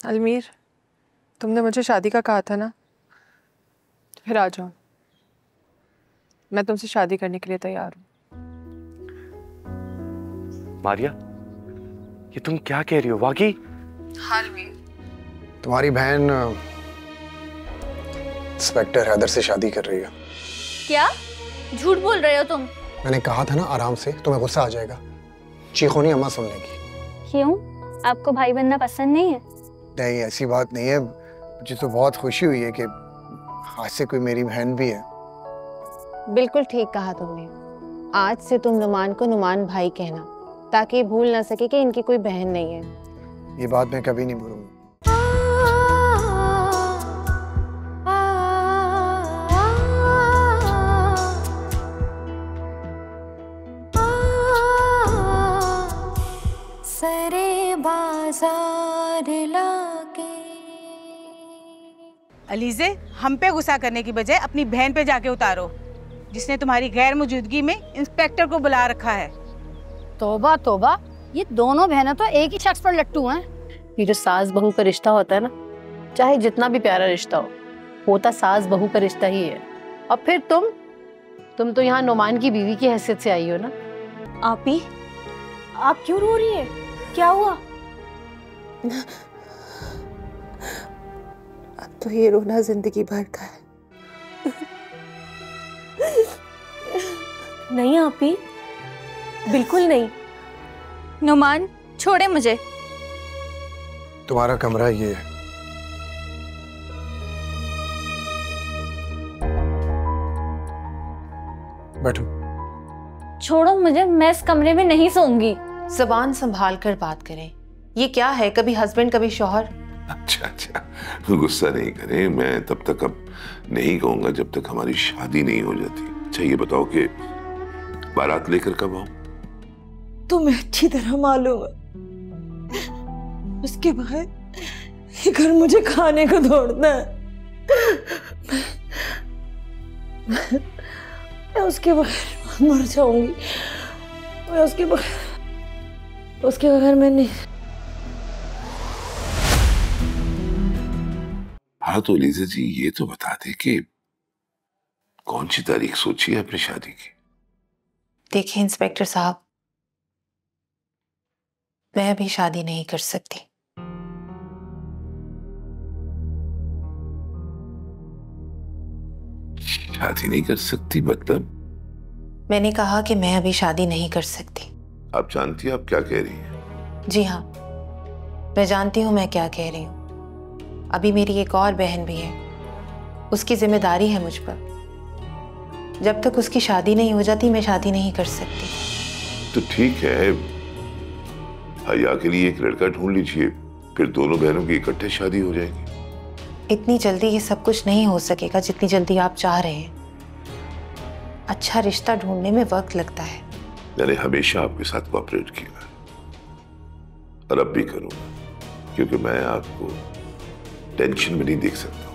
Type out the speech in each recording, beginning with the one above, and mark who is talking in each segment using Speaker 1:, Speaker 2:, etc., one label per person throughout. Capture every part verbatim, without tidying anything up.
Speaker 1: अलमीर, तुमने मुझे शादी का कहा था ना, फिर आ जाओ। मैं तुमसे शादी करने के लिए तैयार हूँ।
Speaker 2: मारिया, ये तुम क्या कह रही हो? वाकई?
Speaker 1: हाँ अलमीर,
Speaker 3: तुम्हारी बहन इंस्पेक्टर हैदर से शादी कर रही है।
Speaker 4: क्या झूठ बोल रहे हो तुम?
Speaker 3: मैंने कहा था ना आराम से, तुम्हें गुस्सा आ जाएगा। चीखो नहीं अम्मा सुनने की।
Speaker 4: क्यों, आपको भाई बनना पसंद नहीं है?
Speaker 3: नहीं, ऐसी बात नहीं है। मुझे तो बहुत खुशी हुई है कि आज से कोई मेरी बहन भी है।
Speaker 5: बिल्कुल ठीक कहा तुमने। आज से तुम नुमान को नुमान भाई कहना, ताकि भूल ना सके कि इनकी कोई बहन नहीं है।
Speaker 3: ये बात मैं कभी नहीं भूलूंगा।
Speaker 6: सरे बाजार लाके।
Speaker 7: अलीज़े, हम पे गुस्सा करने की बजाय अपनी बहन पे जाके उतारो, जिसने तुम्हारी गैर मौजूदगी में इंस्पेक्टर को बुला रखा है।
Speaker 8: तौबा तौबा, ये दोनों बहनें तो एक ही शख्स पर लट्टू हैं।
Speaker 9: ये जो सास बहू का रिश्ता होता है ना, चाहे जितना भी प्यारा रिश्ता हो, होता सास बहू का रिश्ता ही है। और फिर तुम तुम तो यहाँ नुमान की बीवी की हैसियत से आई हो ना।
Speaker 4: आपी, आप क्यों रो रही है? क्या हुआ?
Speaker 5: अब तो ये रोना जिंदगी भर का है।
Speaker 4: नहीं आपी, बिल्कुल नहीं। नुमान, छोड़े मुझे।
Speaker 3: तुम्हारा कमरा ये है। बैठो।
Speaker 4: छोड़ो मुझे, मैं इस कमरे में नहीं सोऊंगी।
Speaker 5: जुबान संभाल कर बात करें। ये क्या है, कभी हस्बैंड कभी शौहर।
Speaker 10: अच्छा अच्छा, गुस्सा नहीं करें। मैं तब तक अब नहीं कहूंगा जब तक हमारी शादी नहीं हो जाती। अच्छा ये बताओ कि बारात लेकर कब आऊं?
Speaker 6: तुम्हें अच्छी तरह मालूम है, उसके बाद ये घर मुझे खाने को दौड़ता है। मैं, मैं उसके बगैर मर जाऊंगी। मैं उसके बगैर उसके बगैर मैं नहीं।
Speaker 10: हाँ तो लीजा जी, ये तो बता दे कि कौन सी तारीख सोची है अपनी शादी की?
Speaker 5: देखिए इंस्पेक्टर साहब, मैं अभी शादी नहीं कर सकती।
Speaker 10: शादी नहीं कर सकती मतलब?
Speaker 5: मैंने कहा कि मैं अभी शादी नहीं कर सकती।
Speaker 10: आप जानती हैं आप क्या कह रही हैं?
Speaker 5: जी हाँ, मैं जानती हूँ मैं क्या कह रही हूँ। अभी मेरी एक और बहन भी है, उसकी जिम्मेदारी है मुझ पर। जब तक उसकी शादी नहीं हो जाती मैं शादी नहीं कर सकती।
Speaker 10: तो ठीक है, हया के लिए एक लड़का ढूंढ लीजिए, फिर दोनों बहनों की इकट्ठे शादी हो जाएगी।
Speaker 5: इतनी जल्दी ये सब कुछ नहीं हो सकेगा जितनी जल्दी आप चाह रहे हैं। अच्छा रिश्ता ढूंढने में वक्त लगता है।
Speaker 10: मैंने हमेशा आपके साथ कोऑपरेट किया और अब भी करूंगा, क्योंकि मैं आपको टेंशन में नहीं देख सकता हूं।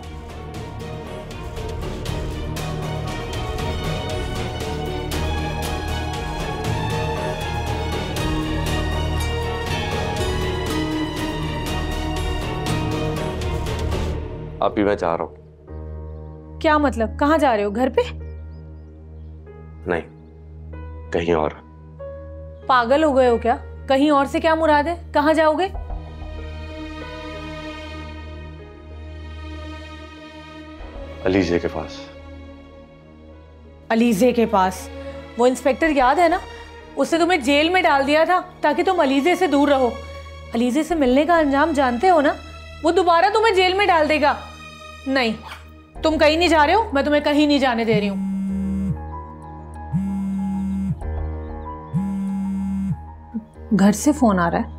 Speaker 2: आप ही मैं चाह रहा हूं।
Speaker 1: क्या मतलब? कहाँ जा रहे हो? घर पे?
Speaker 2: नहीं, कहीं और।
Speaker 1: पागल हो गए हो क्या? कहीं और से क्या मुराद है? कहाँ जाओगे?
Speaker 2: अलीजे के पास।
Speaker 1: अलीजे के पास? वो इंस्पेक्टर याद है ना, उसने तुम्हें जेल में डाल दिया था ताकि तुम अलीजे से दूर रहो। अलीजे से मिलने का अंजाम जानते हो ना, वो दोबारा तुम्हें जेल में डाल देगा। नहीं, तुम कहीं नहीं जा रहे हो, मैं तुम्हें कहीं नहीं जाने दे रही हूं। घर से फोन आ रहा है।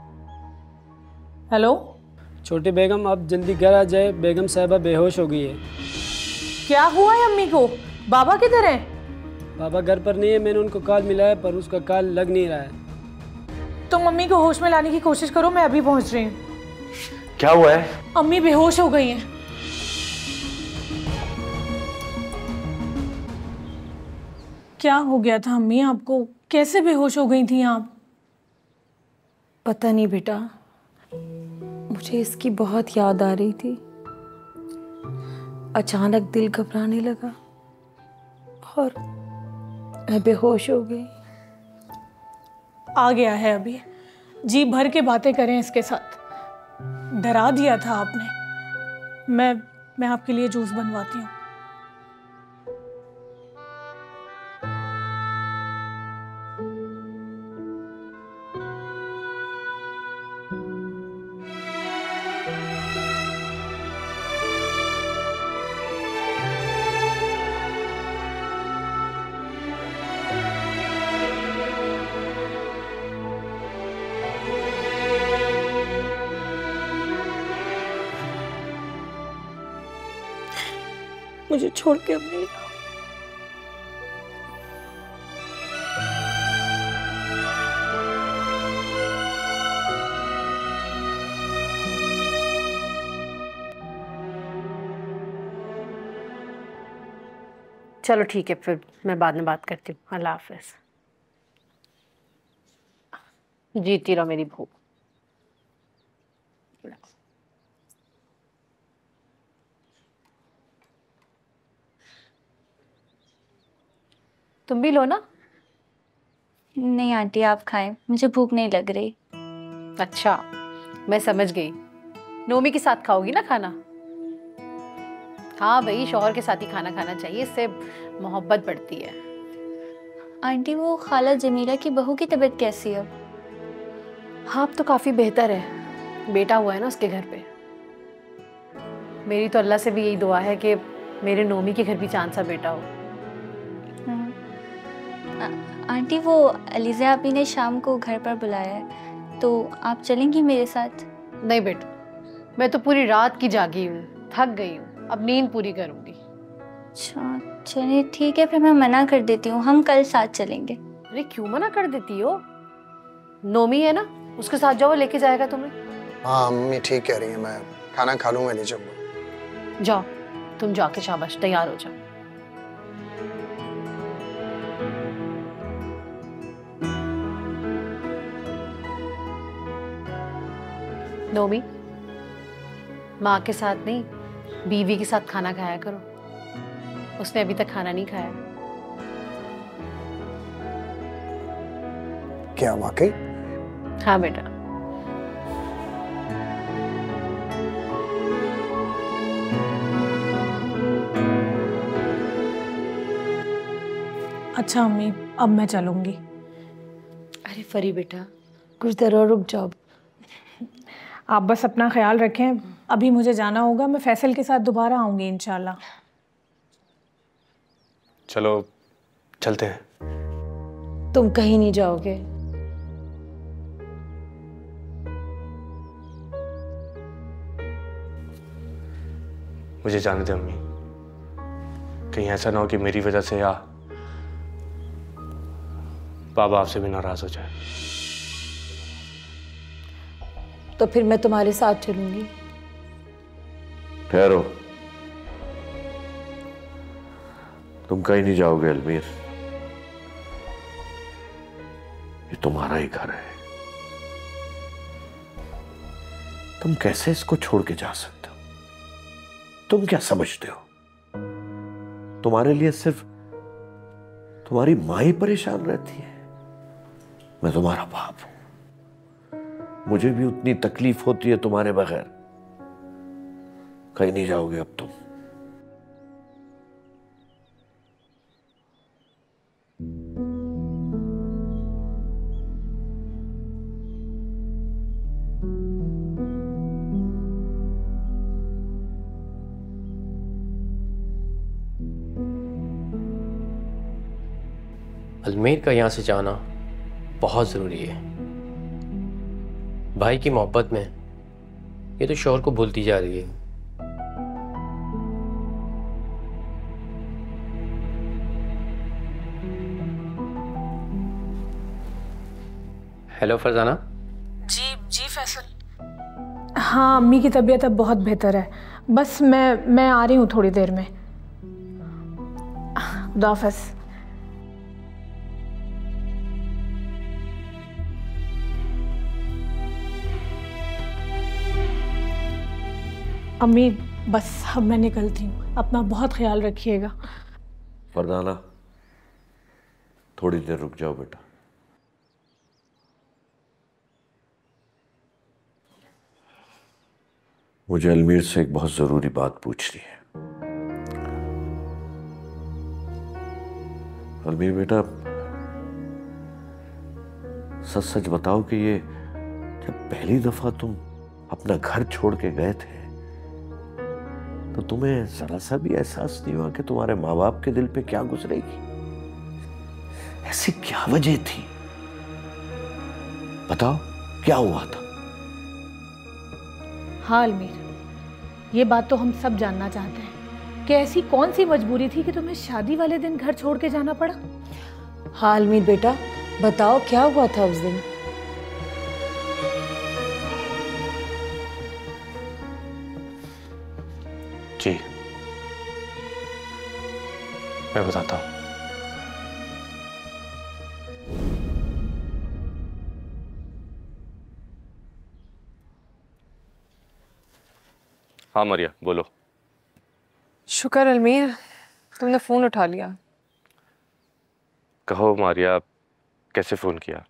Speaker 1: हेलो
Speaker 11: छोटी बेगम, आप जल्दी घर आ जाए, बेगम साहबा बेहोश हो गई है।
Speaker 1: क्या हुआ है अम्मी को? बाबा किधर हैं?
Speaker 11: बाबा घर पर नहीं है, मैंने उनको कॉल मिलाया पर उसका कॉल लग नहीं रहा है।
Speaker 1: तुम अम्मी को होश में लाने की कोशिश करो, मैं अभी पहुंच रही हूँ।
Speaker 2: क्या हुआ है?
Speaker 1: अम्मी बेहोश हो गई हैं। क्या हो गया था अम्मी आपको? कैसे बेहोश हो गई थी आप?
Speaker 6: पता नहीं बेटा, मुझे इसकी बहुत याद आ रही थी। अचानक दिल घबराने लगा और मैं बेहोश हो गई।
Speaker 1: आ गया है अभी, जी भर के बातें करें इसके साथ। डरा दिया था आपने। मैं मैं आपके लिए जूस बनवाती हूँ।
Speaker 6: मुझे छोड़ के अब नहीं रहो।
Speaker 9: चलो ठीक है, फिर मैं बाद में बात करती हूँ। अल्लाह हाफिज। जीती रहो मेरी भूख। तुम भी लो ना।
Speaker 12: नहीं आंटी, आप खाएं, मुझे भूख नहीं लग रही।
Speaker 9: अच्छा, मैं समझ गई, नोमी के साथ खाओगी ना खाना। हाँ भाई, शौहर के साथ ही खाना खाना चाहिए, इससे मोहब्बत बढ़ती है।
Speaker 12: आंटी, वो खाला जमीला की बहू की तबीयत कैसी है?
Speaker 9: हाँ, अब तो काफ़ी बेहतर है। बेटा हुआ है ना उसके घर पे। मेरी तो अल्लाह से भी यही दुआ है कि मेरे नोमी के घर भी चांद सा बेटा हो।
Speaker 12: आंटी, वो अलीज़ा आपी ने शाम को घर पर बुलाया है, तो आप चलेंगी मेरे साथ?
Speaker 9: नहीं बेटा, मैं तो पूरी रात की जागी हूँ, थक गई हूँ, अब नींद पूरी करूँगी।
Speaker 12: अच्छा चलिए ठीक है, फिर मैं मना कर देती हूँ, हम कल साथ चलेंगे।
Speaker 9: अरे क्यों मना कर देती हो? नोमी है ना, उसके साथ जाओ, लेके जाएगा तुम्हें।
Speaker 3: हाँ मम्मी ठीक कह रही है, मैं खाना खा लूँगा, ले जाऊँगा।
Speaker 9: जाओ, तुम जाके शाबाश तैयार हो जाओ। नोमी, माँ के साथ नहीं, बीवी के साथ खाना खाया करो। उसने अभी तक खाना नहीं खाया।
Speaker 3: क्या वाकई?
Speaker 9: हाँ बेटा।
Speaker 1: अच्छा अम्मी, अब मैं चलूंगी।
Speaker 6: अरे फरी बेटा, कुछ देर और रुक जाओ।
Speaker 1: आप बस अपना ख्याल रखें, अभी मुझे जाना होगा। मैं फैसल के साथ दोबारा आऊंगी इंशाल्लाह।
Speaker 2: चलो चलते हैं।
Speaker 6: तुम कहीं नहीं जाओगे।
Speaker 2: मुझे जाने दे अम्मी, कहीं ऐसा ना हो कि मेरी वजह से या बाबा आपसे भी नाराज हो जाए।
Speaker 6: तो फिर मैं तुम्हारे साथ चलूंगी।
Speaker 10: ठहरो, तुम कहीं नहीं जाओगे अलमीर, ये तुम्हारा ही घर है। तुम कैसे इसको छोड़ के जा सकते हो? तुम क्या समझते हो? तुम्हारे लिए सिर्फ तुम्हारी माँ ही परेशान रहती है। मैं तुम्हारा बाप हूं, मुझे भी उतनी तकलीफ होती है तुम्हारे बगैर। कहीं नहीं जाओगे अब तुम।
Speaker 13: अजमेर का यहाँ से जाना बहुत ज़रूरी है। भाई की मोहब्बत में ये तो शौहर को भूलती जा रही है। हेलो फरजाना।
Speaker 1: जी जी फैसल। हाँ अम्मी की तबीयत अब बहुत बेहतर है, बस मैं मैं आ रही हूँ थोड़ी देर में। खुदा हाफ़िज़। अम्मी बस अब मैं निकलती हूँ, अपना बहुत ख्याल रखिएगा।
Speaker 10: फरजाना थोड़ी देर रुक जाओ बेटा। मुझे अलमीर से एक बहुत जरूरी बात पूछनी है। अलमीर बेटा, सच सच बताओ कि ये जब पहली दफा तुम अपना घर छोड़ के गए थे तो तुम्हें जरा सा भी एहसास नहीं हुआ कि तुम्हारे माँ बाप के दिल पे क्या गुजरेगी? ऐसी क्या वजह थी? बताओ क्या हुआ था?
Speaker 1: हाँ अलमीर, ये बात तो हम सब जानना चाहते हैं कि ऐसी कौन सी मजबूरी थी कि तुम्हें शादी वाले दिन घर छोड़ के जाना पड़ा।
Speaker 6: हाँ अलमीर बेटा, बताओ क्या हुआ था उस दिन?
Speaker 2: जी मैं बताता हूँ। हाँ मरिया बोलो।
Speaker 14: शुक्र अलमीर, तुमने फोन उठा लिया।
Speaker 2: कहो मारिया, कैसे फोन किया?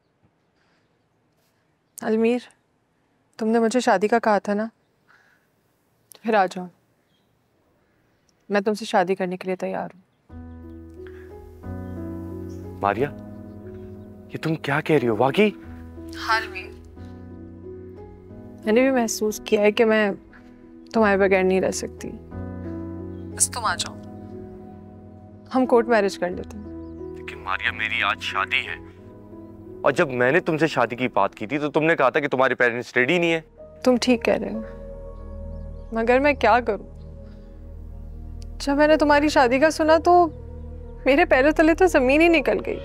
Speaker 14: अलमीर, तुमने मुझे शादी का कहा था ना, फिर आ जाओ। मैं तुमसे शादी करने के लिए तैयार हूँ।
Speaker 2: मारिया, ये तुम क्या कह रही हो? वाकई?
Speaker 14: हाँ अलमीर, मैंने भी महसूस किया है कि मैं तुम्हारे बगैर नहीं रह सकती। बस तुम आ जाओ, हम कोर्ट मैरिज कर लेते हैं।
Speaker 2: लेकिन मारिया, मेरी आज शादी है और जब मैंने तुमसे शादी की बात की थी तो तुमने कहा था कि तुम्हारे पेरेंट्स रेडी नहीं है।
Speaker 14: तुम ठीक कह रहे हो, मगर मैं क्या करूं? जब मैंने तुम्हारी शादी का सुना तो मेरे पैरों तले तो जमीन ही निकल गई।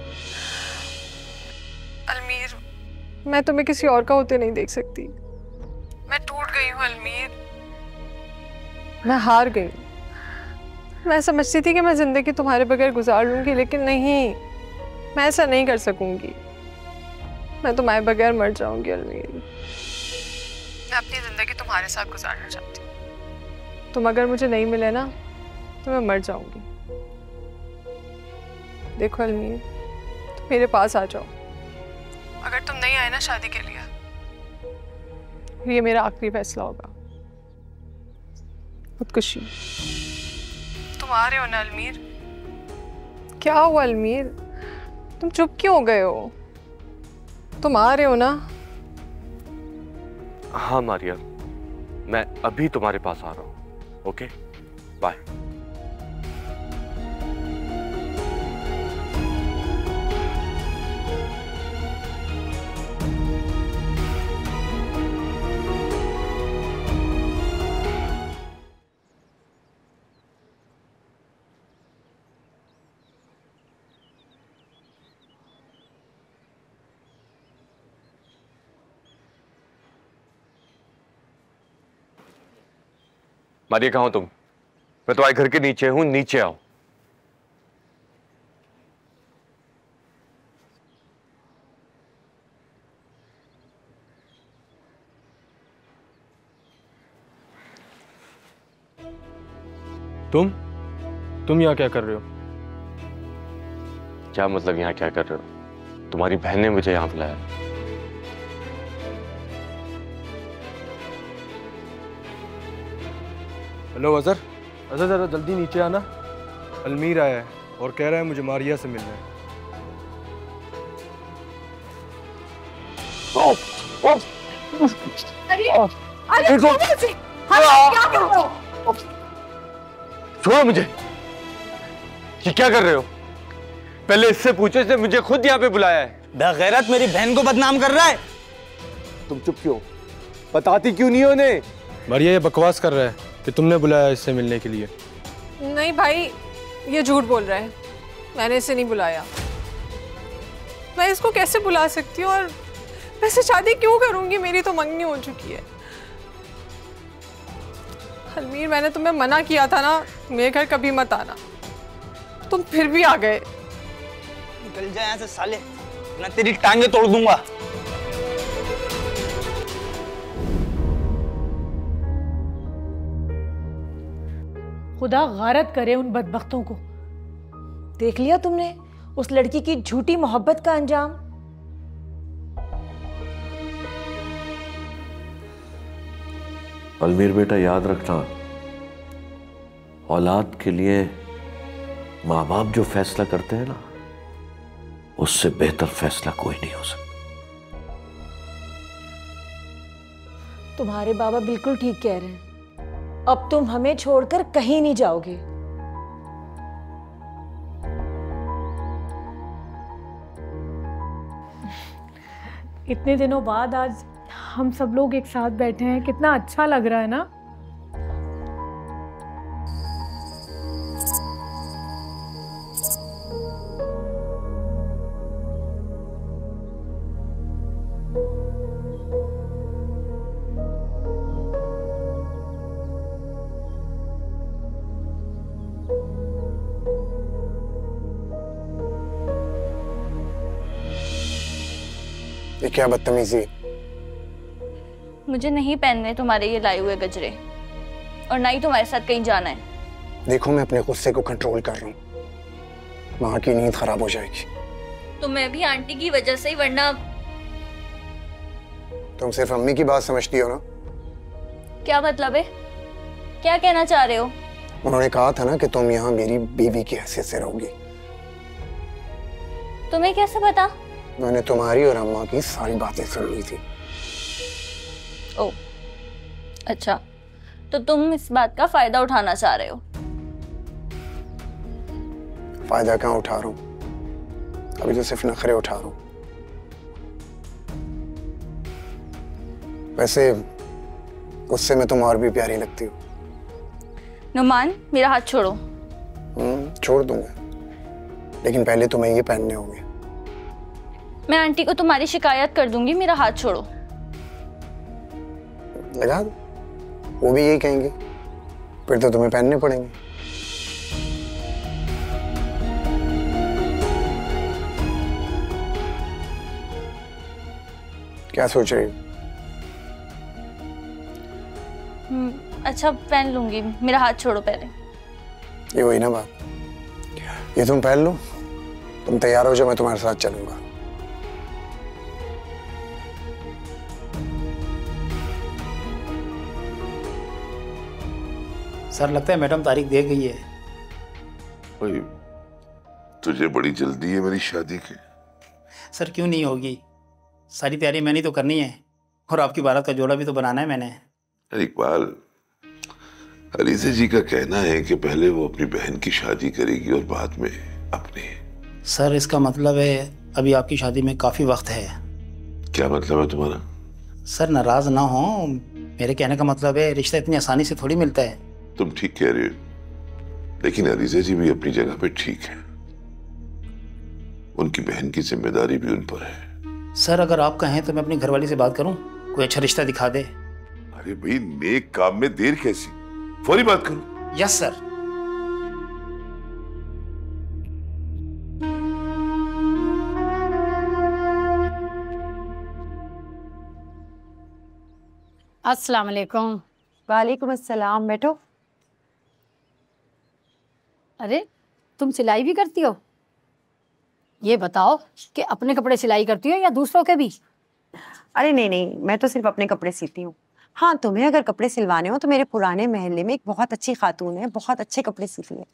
Speaker 14: अलमीर, मैं तुम्हें किसी और का होते नहीं देख सकती। मैं टूट गई हूँ अलमीर, मैं हार गई। मैं समझती थी कि मैं जिंदगी तुम्हारे बगैर गुजार लूंगी, लेकिन नहीं, मैं ऐसा नहीं कर सकूंगी। मैं तुम्हारे बगैर मर जाऊंगी अलमीर। मैं अपनी जिंदगी तुम्हारे साथ गुजारना चाहती हूँ। तुम अगर मुझे नहीं मिले ना तो मैं मर जाऊंगी। देखो अलमीर, तुम मेरे पास आ जाओ। अगर तुम नहीं आए ना शादी के लिए, ये मेरा आखिरी फैसला होगा, खुदकुशी। तुम आ रहे हो ना अलमीर? क्या हुआ अलमीर, तुम चुप क्यों हो गए हो? तुम आ रहे हो ना?
Speaker 2: हाँ मारिया, मैं अभी तुम्हारे पास आ रहा हूँ। Okay bye. मारिया, कहाँ हो तुम? मैं तुम्हारे घर के नीचे हूं, नीचे आओ।
Speaker 11: तुम तुम यहाँ क्या कर रहे हो?
Speaker 2: क्या मतलब यहाँ क्या कर रहे हो? तुम्हारी बहन ने मुझे यहाँ बुलाया।
Speaker 11: हेलो अजहर, अजहर जरा जल्दी नीचे आना। अलमीर आया है और कह रहा है मुझे मारिया से मिलना है।
Speaker 15: ओ, ओ, अरे अरे छोड़ो मुझे, क्या कर रहे हो?
Speaker 2: छोड़ो मुझे। ये क्या कर रहे हो? पहले इससे पूछो, इसने मुझे खुद यहाँ पे बुलाया है।
Speaker 16: बेगैरत मेरी बहन को बदनाम कर रहा है।
Speaker 11: तुम चुप क्यों? बताती क्यों नहीं हो उन्हें? मारिया ये बकवास कर रहा है कि तुमने बुलाया इससे मिलने के लिए।
Speaker 14: नहीं भाई, ये झूठ बोल रहा है। मैंने इसे नहीं बुलाया। मैं इसको कैसे बुला सकती हूँ? और वैसे शादी क्यों करूंगी? मेरी तो मंगनी हो चुकी है। अलमीर, मैंने तुम्हें मना किया था ना मेरे घर कभी मत आना, तुम फिर भी आ गए।
Speaker 16: निकल जा यहाँ से साले, मैं तेरी टांगे तोड़ दूंगा।
Speaker 1: खुदा गारत करे उन बदबख्तों को।
Speaker 6: देख लिया तुमने उस लड़की की झूठी मोहब्बत का अंजाम।
Speaker 10: अलमीर बेटा, याद रखना, औलाद के लिए माँ बाप जो फैसला करते हैं ना, उससे बेहतर फैसला कोई नहीं हो सकता।
Speaker 6: तुम्हारे बाबा बिल्कुल ठीक कह रहे हैं। अब तुम हमें छोड़कर कहीं नहीं जाओगे।
Speaker 1: इतने दिनों बाद आज हम सब लोग एक साथ बैठे हैं, कितना अच्छा लग रहा है ना।
Speaker 3: ये क्या बदतमीजी?
Speaker 12: मुझे नहीं पहनने तुम्हारे ये लाए हुए गजरे, और ना ही तुम्हारे साथ कहीं जाना है।
Speaker 3: देखो, मैं अपने गुस्से को कंट्रोल कर रहा हूँ, वहां की नींद खराब हो जाएगी।
Speaker 12: तो मैं भी आंटी की वजह से ही, वरना
Speaker 3: तुम सिर्फ अम्मी की बात समझती हो ना?
Speaker 12: क्या मतलब है? क्या कहना चाह रहे हो?
Speaker 3: उन्होंने कहा था ना कि तुम यहाँ मेरी बीवी की हैसियत से रहोगी।
Speaker 12: तुम्हें कैसे पता?
Speaker 3: मैंने तुम्हारी और अम्मा की सारी बातें सुन ली थी।
Speaker 12: ओ, अच्छा, तो तुम इस बात का फायदा उठाना चाह रहे हो?
Speaker 3: फायदा कहाँ उठा रहा हूँ? अभी तो सिर्फ नखरे उठा रहा हूँ। वैसे गुस्से में तुम और भी प्यारी लगती हो।
Speaker 12: नुमान, मेरा हाथ छोड़ो।
Speaker 3: हम्म, छोड़ दूंगा, लेकिन पहले तुम्हें ये पहनने होंगे।
Speaker 12: मैं आंटी को तुम्हारी शिकायत कर दूंगी, मेरा हाथ छोड़ो।
Speaker 3: लगा दो, वो भी यही कहेंगे, फिर तो तुम्हें पहनने पड़ेंगे। क्या सोच रही हो?
Speaker 12: अच्छा, पहन लूंगी, मेरा हाथ छोड़ो पहले।
Speaker 3: ये वही ना बात, ये तुम पहन लो, तुम तैयार हो जाओ, मैं तुम्हारे साथ चलूंगा।
Speaker 17: सर, लगता है मैडम तारीख दे गई है।
Speaker 18: भाई, तुझे बड़ी जल्दी है मेरी शादी की।
Speaker 17: सर, क्यों नहीं होगी? सारी तैयारी मैंने तो करनी है, और आपकी बारात का जोड़ा भी तो बनाना है मैंने।
Speaker 18: इकबाल, अलीज़ा जी का कहना है कि पहले वो अपनी बहन की शादी करेगी और बाद में अपनी।
Speaker 17: सर, इसका मतलब है अभी आपकी शादी में काफी वक्त है।
Speaker 18: क्या मतलब है तुम्हारा?
Speaker 17: सर, नाराज ना हो, मेरे कहने का मतलब है रिश्ता इतनी आसानी से थोड़ी मिलता है।
Speaker 18: तुम ठीक कह रहे हो, लेकिन अलीज़ा जी भी अपनी जगह पे ठीक है। उनकी बहन की जिम्मेदारी भी उन पर है।
Speaker 17: सर, अगर आप कहें तो मैं अपनी घरवाली से बात करूं, कोई अच्छा रिश्ता दिखा दे।
Speaker 18: अरे भाई, नेक काम में देर कैसी, फौरी बात करो।
Speaker 17: Yes sir.
Speaker 8: अस्सलाम वालेकुम।
Speaker 19: वालेकुम अस्सलाम, बैठो।
Speaker 8: अरे, तुम सिलाई भी करती हो? ये बताओ कि अपने कपड़े सिलाई करती हो या दूसरों के भी?
Speaker 19: अरे नहीं नहीं, मैं तो सिर्फ अपने कपड़े सीती हूँ। हाँ, तुम्हें अगर कपड़े सिलवाने हो तो मेरे पुराने महल्ले में एक बहुत अच्छी खातून है, बहुत अच्छे कपड़े सीती है।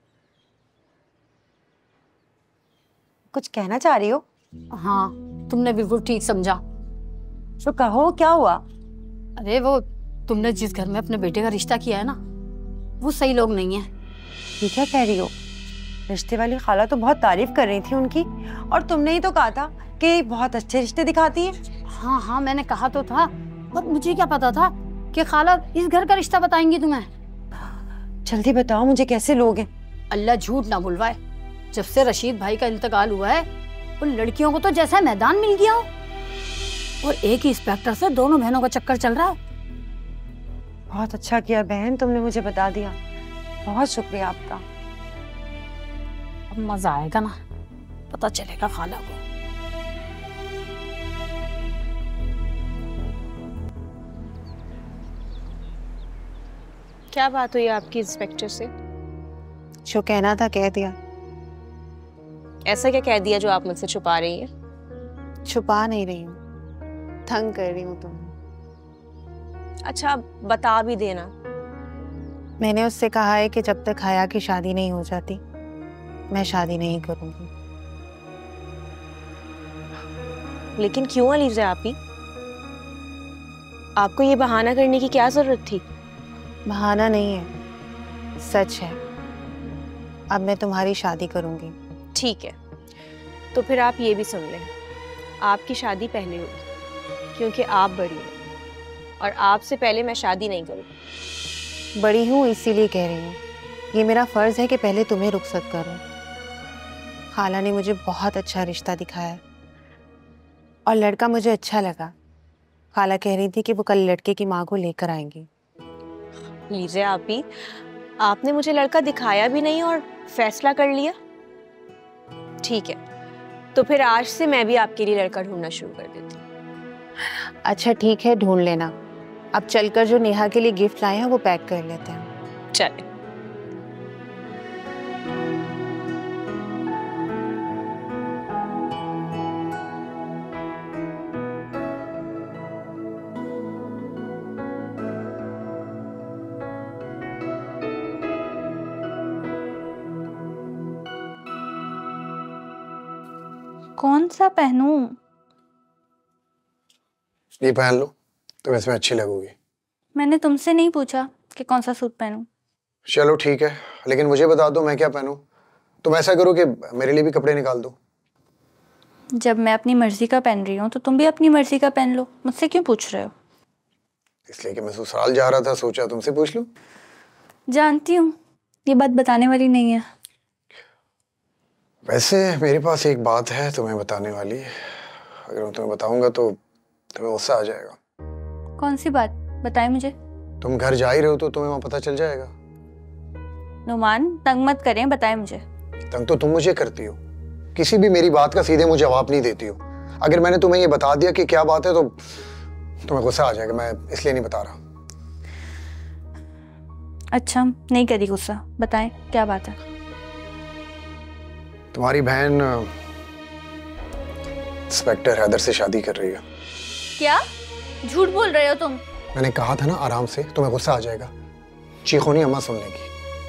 Speaker 19: कुछ कहना चाह रही हो?
Speaker 8: हाँ, तुमने बिल्कुल ठीक समझा।
Speaker 19: तो कहो, क्या हुआ?
Speaker 8: अरे वो तुमने जिस घर में अपने बेटे का रिश्ता किया है ना, वो सही लोग नहीं है।
Speaker 19: ये क्या कह रही हो? रिश्ते वाली खाला तो बहुत तारीफ कर रही थी उनकी, और तुमने ही तो कहा था कि बहुत अच्छे रिश्ते दिखाती है।
Speaker 8: हाँ हाँ, मैंने कहा तो था, पर मुझे क्या पता था कि खाला इस घर का रिश्ता बताएंगी तुम्हें।
Speaker 19: जल्दी बताओ मुझे, कैसे लोग हैं?
Speaker 8: अल्लाह झूठ ना बुलवाए, जब से रशीद भाई का इंतकाल हुआ है उन लड़कियों को तो जैसा मैदान मिल गया हो, और एक ही इंस्पेक्टर से दोनों बहनों का चक्कर चल रहा है।
Speaker 19: बहुत अच्छा किया बहन, तुमने मुझे बता दिया, बहुत शुक्रिया आपका।
Speaker 8: अब मजा आएगा ना, पता चलेगा खाला को।
Speaker 4: क्या बात हुई आपकी इंस्पेक्टर से?
Speaker 5: जो कहना था कह दिया।
Speaker 4: ऐसा क्या कह दिया जो आप मुझसे छुपा रही हैं?
Speaker 5: छुपा नहीं रही हूँ, तंग कर रही हूँ तुम।
Speaker 4: अच्छा बता भी देना।
Speaker 5: मैंने उससे कहा है कि जब तक हया की शादी नहीं हो जाती मैं शादी नहीं करूँगी।
Speaker 4: लेकिन क्यों अलीजा आपी? आपको ये बहाना करने की क्या जरूरत थी?
Speaker 5: बहाना नहीं है, सच है। अब मैं तुम्हारी शादी करूंगी।
Speaker 4: ठीक है, तो फिर आप ये भी सुन लें, आपकी शादी पहले होगी क्योंकि आप बड़ी हैं और आपसे पहले मैं शादी नहीं करूँगी।
Speaker 5: बड़ी हूँ इसीलिए कह रही हूँ, ये मेरा फर्ज है कि पहले तुम्हें रुखसत करूँ। खाला ने मुझे बहुत अच्छा रिश्ता दिखाया और लड़का मुझे अच्छा लगा। खाला कह रही थी कि वो कल लड़के की माँ को लेकर आएंगी।
Speaker 4: लीजिए आपी, आपने मुझे लड़का दिखाया भी नहीं और फैसला कर लिया। ठीक है, तो फिर आज से मैं भी आपके लिए लड़का ढूंढना शुरू कर देती हूँ।
Speaker 5: अच्छा ठीक है, ढूंढ लेना। अब चलकर जो नेहा के लिए गिफ्ट लाए हैं वो पैक कर लेते हैं।
Speaker 4: चले।
Speaker 12: कौन सा पहनूं?
Speaker 3: ये पहन लो, तुम इसमें अच्छी लगोगी।
Speaker 12: मैंने तुमसे नहीं पूछा कि कौन सा सूट पहनूं।
Speaker 3: चलो ठीक है, लेकिन मुझे बता दो मैं क्या पहनूं। तुम ऐसा करो कि मेरे लिए भी कपड़े निकाल दो।
Speaker 12: जब मैं अपनी मर्जी का पहन रही हूँ तो तुम भी अपनी मर्जी का पहन लो। मुझसे क्यों पूछ रहे हो?
Speaker 3: इसलिए कि मैं ससुराल जा रहा था, सोचा तुमसे पूछ लूं।
Speaker 12: जानती हूँ ये बात बताने वाली नहीं है।
Speaker 3: वैसे मेरे पास एक बात है तुम्हें बताने वाली। अगर मैं तुम्हें बताऊंगा तो तुम्हें गुस्सा आ जाएगा।
Speaker 12: कौन सी बात? बताए मुझे।
Speaker 3: तुम घर जा ही रहे हो तो तुम्हें वहां पता चल जाएगा।
Speaker 12: नुमान तंग मत करें, बताए मुझे।
Speaker 3: तंग तो तुम मुझे करती हो, किसी भी मेरी बात का सीधे मुझे जवाब नहीं देती हो। अगर मैंने तुम्हें ये बता दिया कि क्या बात है तो तुम्हें गुस्सा आ जाएगा, मैं इसलिए नहीं बता रहा।
Speaker 12: अच्छा नहीं करी गुस्सा, बताएं क्या बात है।
Speaker 3: तुम्हारी बहन इंस्पेक्टर हैदर से शादी कर रही है।
Speaker 12: क्या झूठ बोल रहे हो तुम?
Speaker 3: मैंने कहा था ना आराम से, तुम्हें गुस्सा आ जाएगा। चीखो नहीं अम्मा सुन लेगी।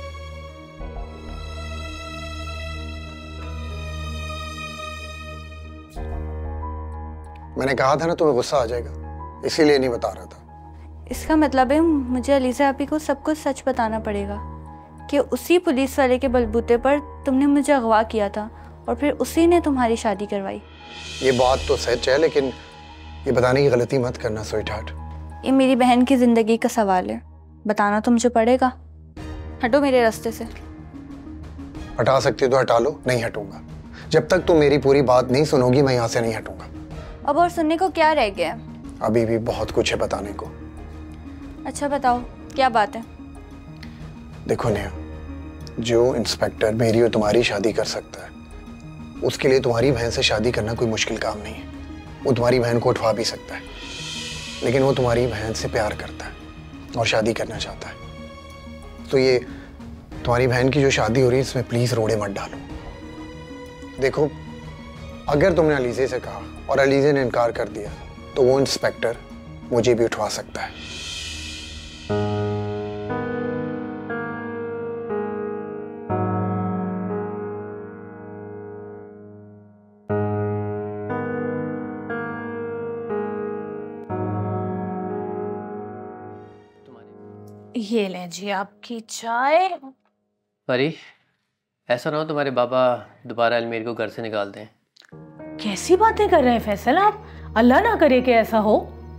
Speaker 3: मैंने कहा था ना तुम्हें गुस्सा आ जाएगा, इसीलिए नहीं बता रहा था।
Speaker 12: इसका मतलब है मुझे अलीजा आपी को सब कुछ सच बताना पड़ेगा कि उसी पुलिस वाले के बलबूते पर तुमने मुझे अगवा किया था और फिर उसी ने तुम्हारी शादी करवाई।
Speaker 3: ये बात तो सच है, लेकिन ये बताने की गलती मत करना स्वीटहार्ट।
Speaker 12: ये मेरी बहन की जिंदगी का सवाल है, बताना तो मुझे पड़ेगा। हटो मेरे रास्ते से।
Speaker 3: हटा सकती हो तो हटा लो, नहीं हटूंगा। जब तक तुम मेरी पूरी बात नहीं सुनोगी मैं यहाँ से नहीं हटूंगा।
Speaker 12: अब और सुनने को क्या रह गया?
Speaker 3: अभी भी बहुत कुछ है बताने को।
Speaker 12: अच्छा बताओ क्या बात है?
Speaker 3: देखो नेहा, जो इंस्पेक्टर मेरी और तुम्हारी शादी कर सकता है उसके लिए तुम्हारी बहन से शादी करना कोई मुश्किल काम नहीं है। वो तुम्हारी बहन को उठवा भी सकता है, लेकिन वो तुम्हारी बहन से प्यार करता है और शादी करना चाहता है। तो ये तुम्हारी बहन की जो शादी हो रही है इसमें प्लीज रोड़े मत डालो। देखो, अगर तुमने अलीजे से कहा और अलीजे ने इनकार कर दिया तो वो इंस्पेक्टर मुझे भी उठवा सकता है।
Speaker 1: ये लें जी आपकी चाय।
Speaker 13: परी, ऐसा ना हो तुम्हारे बाबा दोबारा अलमीर को घर से निकाल दें।
Speaker 1: कैसी बातें कर रहे हैं फैसल आप? अल्लाह ना करे कि ऐसा हो।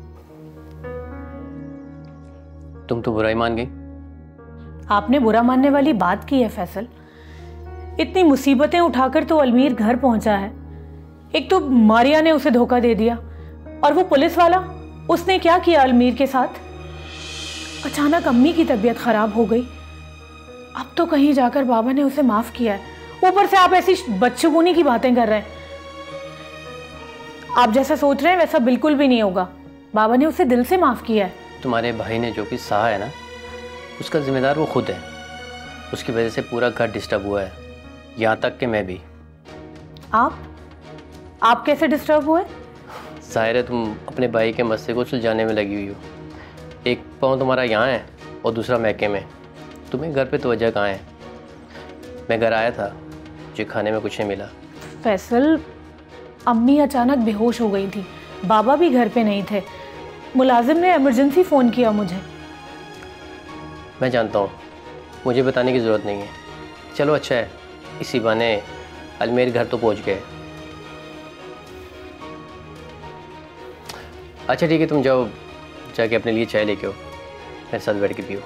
Speaker 13: तुम तो बुराई मान गई।
Speaker 1: आपने बुरा मानने वाली बात की है फैसल। इतनी मुसीबतें उठाकर तो अलमीर घर पहुंचा है। एक तो मारिया ने उसे धोखा दे दिया और वो पुलिस वाला, उसने क्या किया अलमीर के साथ। अचानक अम्मी की तबीयत खराब हो गई। अब तो कहीं जाकर बाबा ने उसे माफ किया है। ऊपर से आप ऐसी बदशगुनी की बातें कर रहे हैं। आप जैसा सोच रहे हैं वैसा बिल्कुल भी नहीं होगा। बाबा ने उसे दिल से माफ किया है।
Speaker 13: तुम्हारे भाई ने जो भी सहा है ना, उसका जिम्मेदार वो खुद है। उसकी वजह से पूरा घर डिस्टर्ब हुआ है, यहाँ तक कि मैं भी।
Speaker 1: आप आप कैसे डिस्टर्ब हुए?
Speaker 13: जाहिर है तुम अपने भाई के मसले को सुलझाने में लगी हुई हो। एक पाँव तुम्हारा यहाँ है और दूसरा मैके में। तुम्हें घर पे तवज्जो कहाँ है? मैं घर आया था, मुझे खाने में कुछ नहीं मिला।
Speaker 1: फैसल, अम्मी अचानक बेहोश हो गई थी, बाबा भी घर पे नहीं थे, मुलाजिम ने इमरजेंसी फ़ोन किया मुझे।
Speaker 13: मैं जानता हूँ, मुझे बताने की ज़रूरत नहीं है। चलो अच्छा है, इसी बहाने अजमेर घर तो पहुँच गए। अच्छा ठीक है, तुम जाओ, जाके अपने लिए चाय लेके आओ, मेरे साथ बैठ के पियो।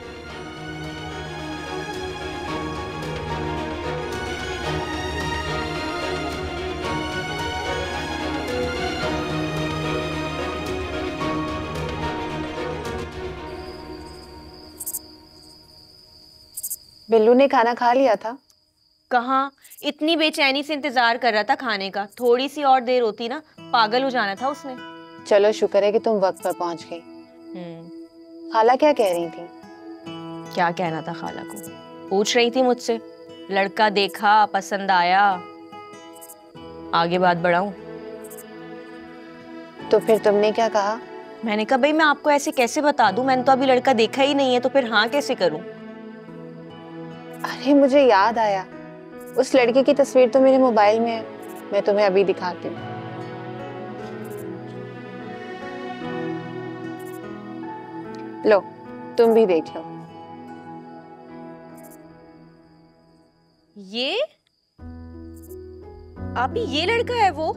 Speaker 5: बिल्लू ने खाना खा लिया था?
Speaker 4: कहाँ, इतनी बेचैनी से इंतजार कर रहा था खाने का। थोड़ी सी और देर होती ना, पागल हो जाना था उसने।
Speaker 5: चलो शुक्र है कि तुम वक्त पर पहुंच गई। खाला क्या कह रही थी?
Speaker 4: क्या कहना था खाला को? पूछ रही थी मुझसे, लड़का देखा, पसंद आया, आगे बात बढ़ाऊं?
Speaker 5: तो फिर तुमने क्या कहा?
Speaker 4: मैंने कहा भाई मैं आपको ऐसे कैसे बता दूं, मैंने तो अभी लड़का देखा ही नहीं है, तो फिर हाँ कैसे करूं?
Speaker 5: अरे मुझे याद आया, उस लड़के की तस्वीर तो मेरे मोबाइल में है, मैं तुम्हें अभी दिखाती हूँ। लो, तुम भी देख लो।
Speaker 4: ये आप ही, ये लड़का है वो?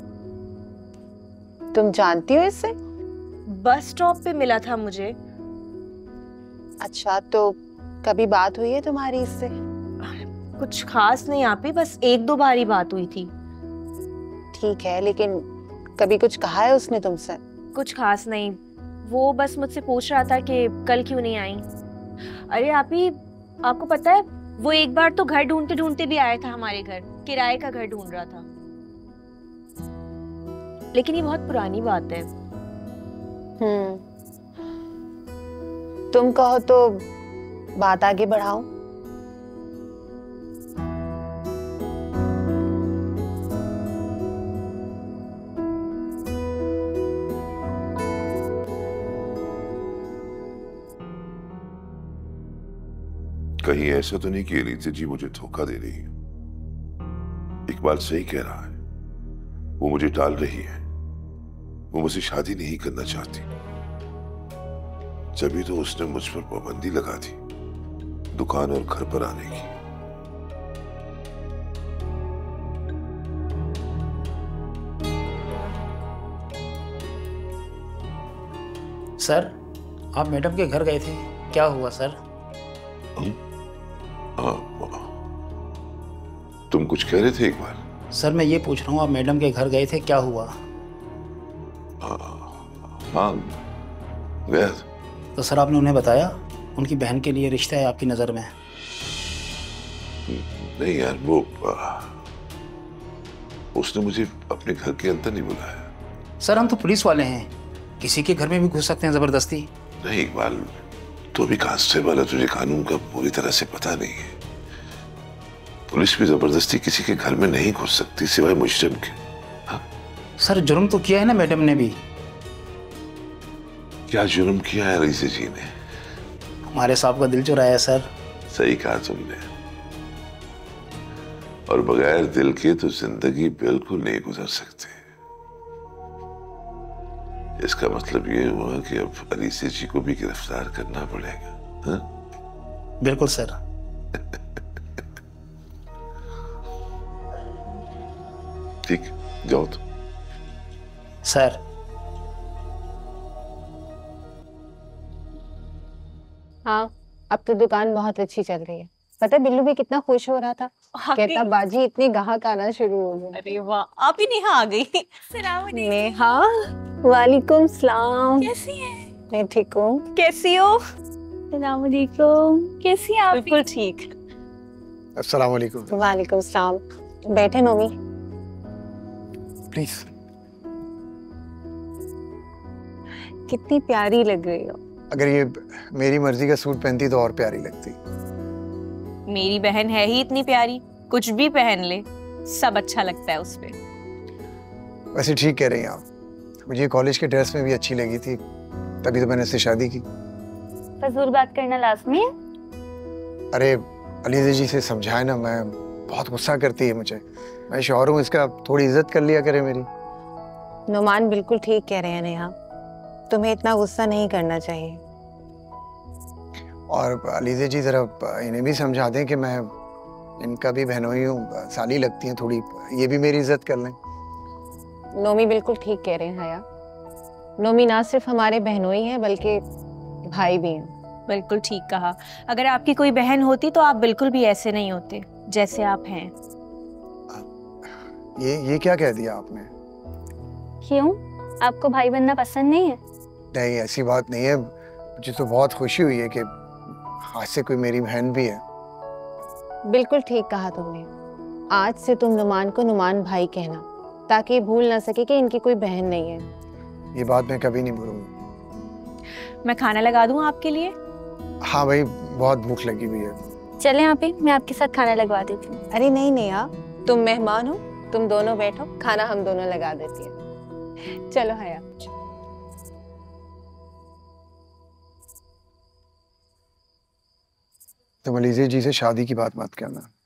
Speaker 5: तुम जानती हो इससे?
Speaker 4: बस स्टॉप पे मिला था मुझे।
Speaker 5: अच्छा, तो कभी बात हुई है तुम्हारी इससे?
Speaker 4: कुछ खास नहीं आप ही, बस एक दो बार ही बात हुई थी।
Speaker 5: ठीक है, लेकिन कभी कुछ कहा है उसने तुमसे?
Speaker 4: कुछ खास नहीं, वो बस मुझसे पूछ रहा था कि कल क्यों नहीं आई। अरे आप ही, आपको पता है वो एक बार तो घर ढूंढते ढूंढते भी आया था हमारे घर, किराए का घर ढूंढ रहा था। लेकिन ये बहुत पुरानी बात है।
Speaker 5: हम्म, तुम कहो तो बात आगे बढ़ाओ।
Speaker 18: कहीं ऐसा तो नहीं कि एलिजा जी मुझे धोखा दे रही है? इकबाल सही कह रहा है, वो मुझे टाल रही है, वो मुझसे शादी नहीं करना चाहती। जब तो उसने मुझ पर पाबंदी लगा दी दुकान और घर पर आने की।
Speaker 17: सर, आप मैडम के घर गए थे, क्या हुआ सर?
Speaker 18: हाँ, तुम कुछ कह रहे थे एक बार?
Speaker 17: सर मैं ये पूछ रहा हूँ, आप मैडम के घर गए थे, क्या हुआ?
Speaker 18: हाँ गया।
Speaker 17: तो सर आपने उन्हें बताया उनकी बहन के लिए रिश्ता है आपकी नज़र में?
Speaker 18: नहीं यार, वो आ, उसने मुझे अपने घर के अंदर नहीं बुलाया।
Speaker 17: सर हम तो पुलिस वाले हैं, किसी के घर में भी घुस सकते हैं जबरदस्ती।
Speaker 18: नहीं इकबाल, तो भी कांस्टेबल है, तुझे कानून का पूरी तरह से पता नहीं है। पुलिस भी जबरदस्ती किसी के घर में नहीं घुस सकती सिवाय मुजरिम के। हाँ?
Speaker 17: सर जुर्म तो किया है ना मैडम ने भी।
Speaker 18: क्या जुर्म किया है रईसे जी ने?
Speaker 17: हमारे साहब का दिल चुराया है सर।
Speaker 18: सही कहा तुमने, और बगैर दिल के तो जिंदगी बिल्कुल नहीं गुजर सकते। इसका मतलब ये हुआ कि अब अलीसे जी को भी गिरफ्तार करना पड़ेगा। हा?
Speaker 17: बिल्कुल सर।
Speaker 18: ठीक, जाओ तो।
Speaker 17: सर
Speaker 5: हाँ, अब तो दुकान बहुत अच्छी चल रही है। पता है बिल्लू भी कितना खुश हो रहा था, कहता बाजी इतनी गाहक आना शुरू हो गया।
Speaker 4: अरे वाह, आप ही नेहा आ गई।
Speaker 5: नेहा, वालेकुम सलाम।
Speaker 12: कैसी है?
Speaker 5: मैं ठीक हूँ।
Speaker 4: कैसी हो?
Speaker 12: सलाम अलैकुम। कैसी हैं आप?
Speaker 4: बिल्कुल ठीक।
Speaker 3: अस्सलाम वालेकुम।
Speaker 5: वालेकुम सलाम। बैठे मम्मी।
Speaker 3: प्लीज।
Speaker 5: कितनी प्यारी लग रही हो।
Speaker 3: अगर ये मेरी मर्जी का सूट पहनती तो और प्यारी लगती।
Speaker 4: मेरी बहन है ही इतनी प्यारी, कुछ भी पहन ले सब अच्छा लगता है उस पे।
Speaker 3: वैसे ठीक कह रही हैं आप, मुझे कॉलेज के ड्रेस में भी अच्छी लगी थी, तभी तो मैंने इससे शादी की।
Speaker 12: फजूल बात करना लाजमी है?
Speaker 3: अरे अलीज़ा जी से समझाए ना, मैं बहुत गुस्सा करती है मुझे। मैं शौहर हूँ इसका, थोड़ी इज्जत कर लिया करे मेरी।
Speaker 5: नुमान बिल्कुल ठीक कह रहे हैं नेहा, तुम्हें इतना गुस्सा नहीं करना चाहिए।
Speaker 3: और अलीज़ा जी जरा इन्हें भी समझा दें कि मैं इनका भी बहनोई हूँ, साली लगती हैं थोड़ी, ये भी मेरी इज्जत कर लें।
Speaker 5: नोमी बिल्कुल ठीक कह रहे हैं हया, नोमी ना सिर्फ हमारे बहनोई हैं बल्कि भाई भी हैं।
Speaker 4: बिल्कुल ठीक कहा। अगर आपकी कोई बहन होती तो आप बिल्कुल भी ऐसे नहीं होते जैसे आप हैं।
Speaker 3: ये ये क्या कह दिया आपने?
Speaker 12: क्यों, आपको भाई बनना पसंद नहीं है?
Speaker 3: नहीं, ऐसी बात नहीं है, मुझे तो बहुत खुशी हुई है कि आज से कोई मेरी बहन भी है।
Speaker 5: बिल्कुल ठीक कहा तुमने, आज से तुम नुमान को नुमान भाई कहना, ताकि ये भूल ना सके कि इनकी कोई बहन नहीं है।
Speaker 3: ये बात मैं कभी नहीं भूलूंगा।
Speaker 4: मैं खाना लगा दूं आपके लिए?
Speaker 3: हाँ भाई, बहुत भूख लगी हुई है।
Speaker 12: चलें आप ही, मैं आपके साथ खाना लगवा देती हूँ।
Speaker 5: अरे नहीं नेहा, तुम मेहमान हो, तुम दोनों बैठो, खाना हम दोनों लगा देती हैं। चलो हया।
Speaker 3: तुम अलीज़ा जी से शादी की बात मत करना।